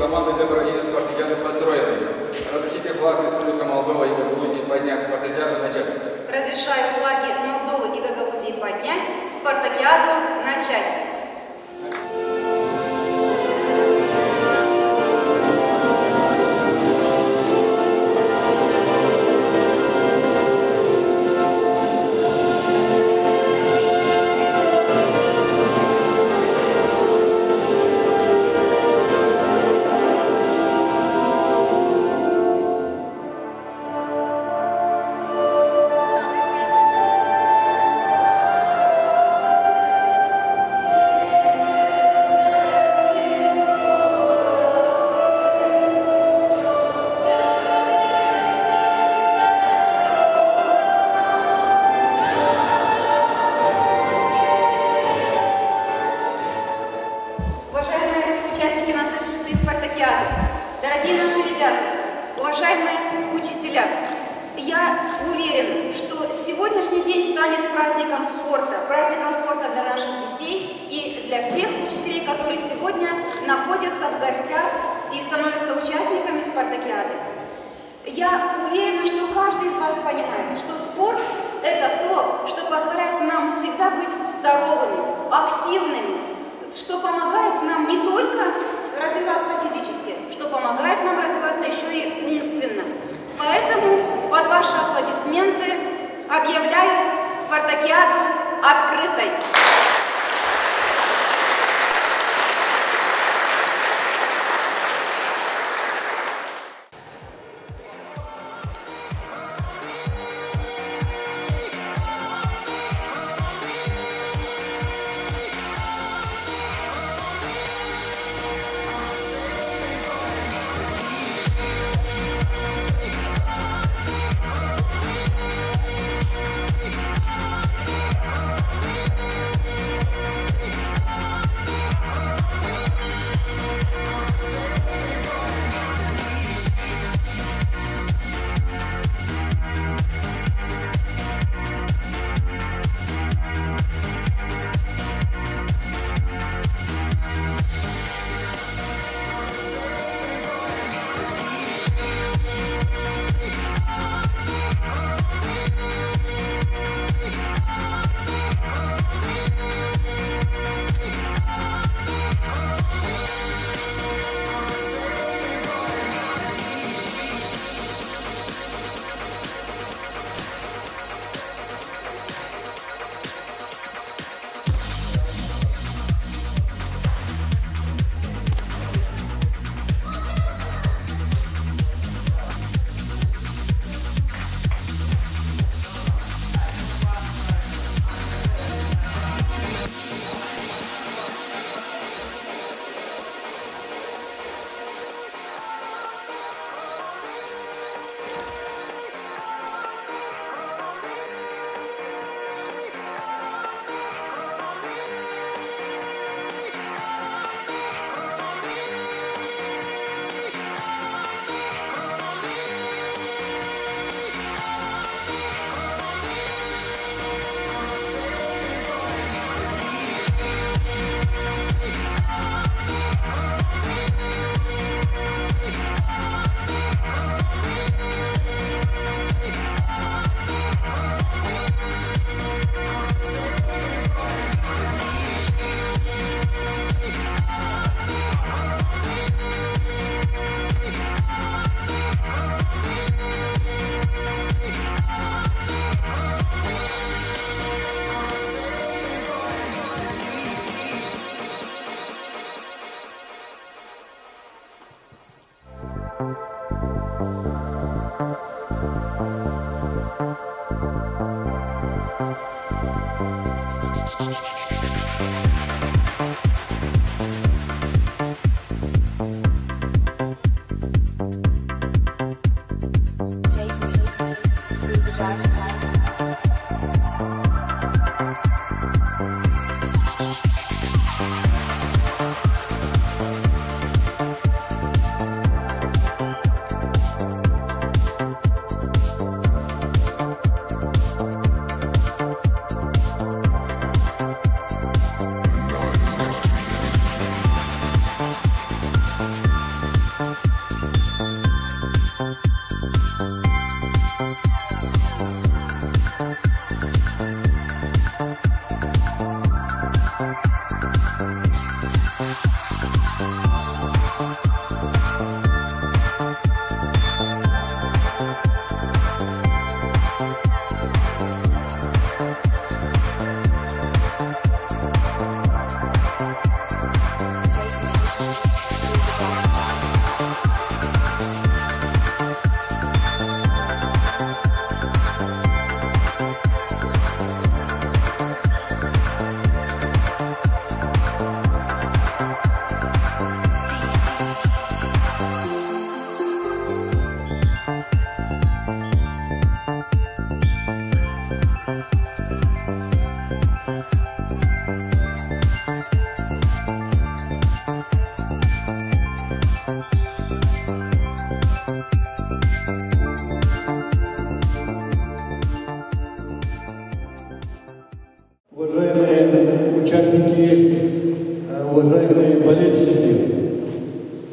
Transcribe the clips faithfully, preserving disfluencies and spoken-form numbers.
команды для проведения спартакиады построены. Разрешите флаг Республики Молдова и Гагаузии поднять, спартакиаду начать. Разрешаю флаги Молдовы и Гагаузии поднять, спартакиаду начать. Дорогие наши ребята, уважаемые учителя, я уверена, что сегодняшний день станет праздником спорта, праздником спорта для наших детей и для всех учителей, которые сегодня находятся в гостях и становятся участниками спартакиады. Я уверена, что каждый из вас понимает, что спорт – это то, что позволяет нам всегда быть здоровыми, активными, что помогает нам не только развиваться физически, что помогает нам развиваться еще и умственно. Поэтому под ваши аплодисменты объявляю спартакиаду открытой.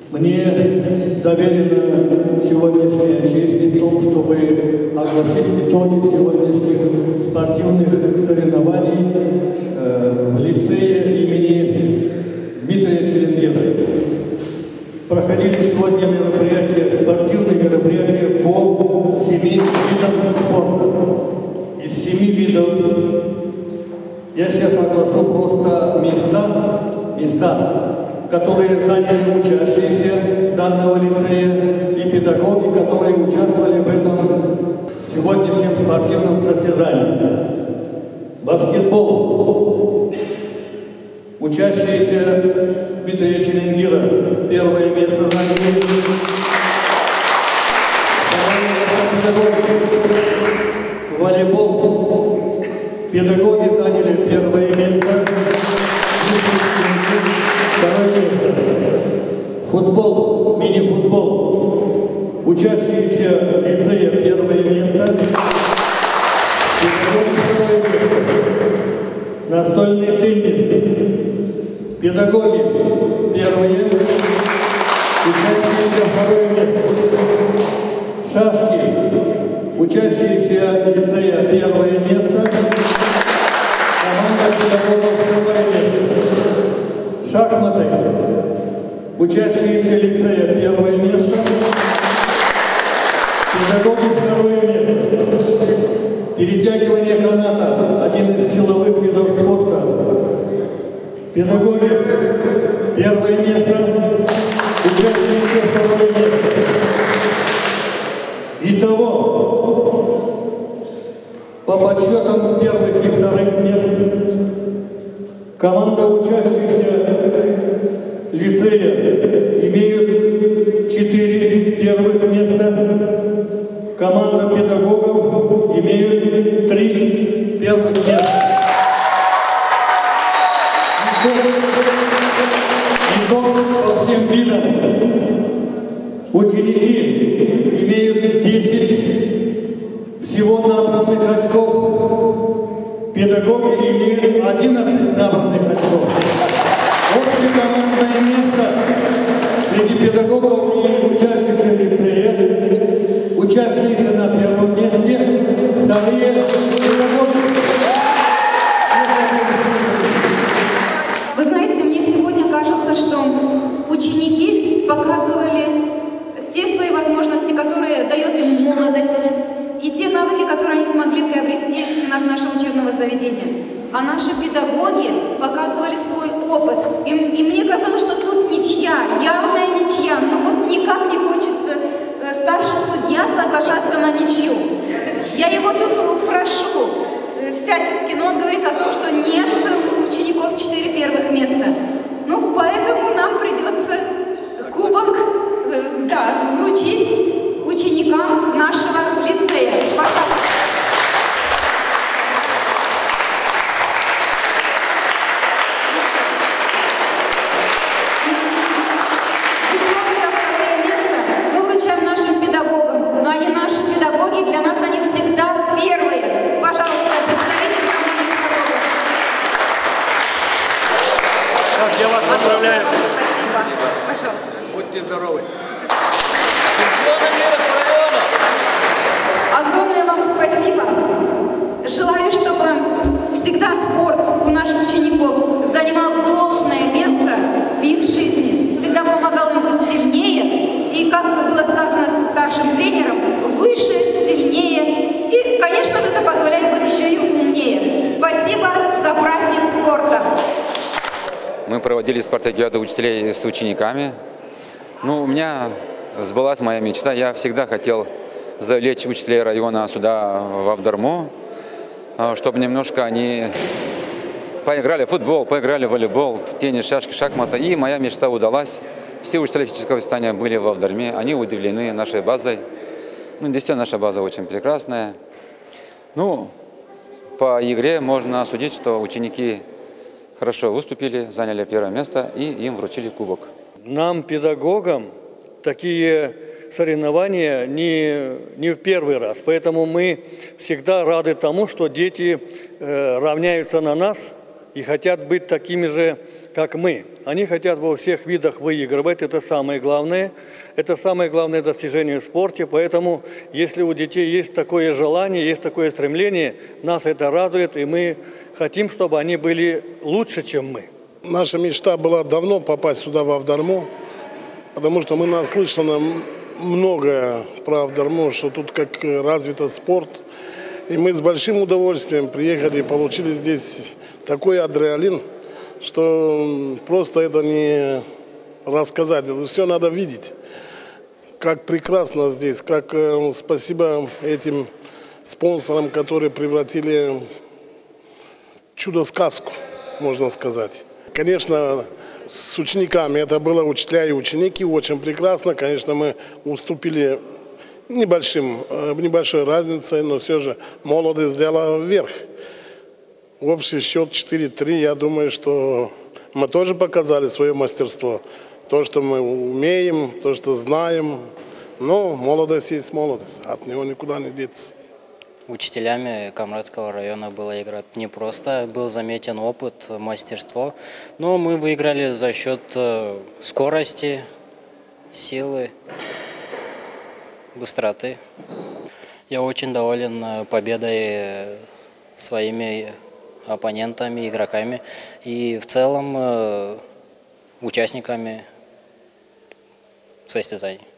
Мне доверена сегодняшняя честь в том, чтобы огласить итоги сегодняшних спортивных соревнований э, в лицее имени Дмитрия Челенгера. Проходили сегодня мероприятия, спортивные мероприятия по семи видам спорта. Из семи видов я сейчас оглашу просто места, места, которые заняли учащиеся данного лицея и педагоги, которые участвовали в этом сегодняшнем спортивном состязании. Баскетбол. Учащиеся Дмитрия Челенгера первое место заняли. Волейбол. Педагоги заняли первое место. Второе место. Футбол, мини-футбол. Учащиеся лицея первое место. Педагоги второе место. Настольный теннис. Педагоги первые. Учащиеся второе место. Шашки. Учащиеся лицея первое место. Команда педагогов второе место. Шахматы. Учащиеся лицея первое место. Педагоги второе место. Перетягивание каната. Один из силовых видов спорта. Педагоги первое место. Учащиеся второе место. Итого, по подсчетам первых и вторых мест, команда учащихся лицея имеют четыре первых места, команда педагогов имеют три первых места. Итог по всем видам. Ученики имеют десять всего набранных очков, педагоги имеют одиннадцать набранных очков. Общекомандное место среди педагогов и учащихся лицея, учащиеся на первом месте, вторые педагоги. Вы знаете, мне сегодня кажется, что ученики показывали те свои возможности, которые дает им молодость, и те навыки, которые они смогли приобрести в стенах нашего учебного заведения. А наши педагоги показывали свой опыт. И, и мне казалось, что тут ничья, явная ничья, но вот никак не хочет э, старший судья соглашаться на ничью. Я его тут прошу э, всячески, но он говорит о том, что нет у учеников четыре первых места. Ну, поэтому нам придется кубок э, да, вручить ученикам нашего лицея. Пожалуйста. Я вас поздравляю. Спасибо. Пожалуйста. Будьте здоровы. Огромное вам спасибо. Желаю, чтобы всегда спорт у наших учеников занимал должное место в их жизни, всегда помогал им быть сильнее и, как было сказано старшим тренером, выше, сильнее. И, конечно же, это позволяет быть еще и умнее. Спасибо за праздник спорта. Мы проводили спартакиаду учителей с учениками. Ну, у меня сбылась моя мечта. Я всегда хотел завлечь учителей района сюда, в Авдарму, чтобы немножко они поиграли в футбол, поиграли в волейбол, в теннис, шашки, шахматы. И моя мечта удалась. Все учителя физического воспитания были в Авдарме. Они удивлены нашей базой. Ну, действительно, наша база очень прекрасная. Ну, по игре можно судить, что ученики хорошо выступили, заняли первое место и им вручили кубок. Нам, педагогам, такие соревнования не, не в первый раз. Поэтому мы всегда рады тому, что дети э, равняются на нас и хотят быть такими же как мы. Они хотят во всех видах выигрывать, это самое главное. Это самое главное достижение в спорте, поэтому если у детей есть такое желание, есть такое стремление, нас это радует, и мы хотим, чтобы они были лучше, чем мы. Наша мечта была давно попасть сюда, в Авдарму, потому что мы наслышаны многое про Авдарму, что тут как развит спорт. И мы с большим удовольствием приехали и получили здесь такой адреналин, что просто это не рассказать, это все надо видеть. Как прекрасно здесь, как э, спасибо этим спонсорам, которые превратили чудо-сказку, можно сказать. Конечно, с учениками это было учителя и ученики, очень прекрасно. Конечно, мы уступили небольшим, небольшой разницей, но все же молодость взяла вверх. В общий счет четыре три, я думаю, что мы тоже показали свое мастерство. То, что мы умеем, то, что знаем. Но молодость есть молодость, от него никуда не деться. Учителями Камрадского района было играть непросто, был заметен опыт, мастерство. Но мы выиграли за счет скорости, силы, быстроты. Я очень доволен победой своими оппонентами, игроками и в целом участниками состязаний.